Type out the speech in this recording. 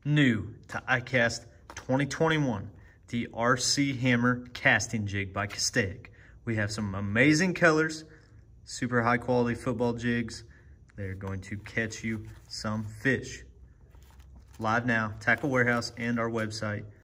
New to iCast 2021, the RC Hammer casting jig by Castaic. We have some amazing colors, super high quality football jigs. They're going to catch you some fish. Live now, Tackle Warehouse and our website.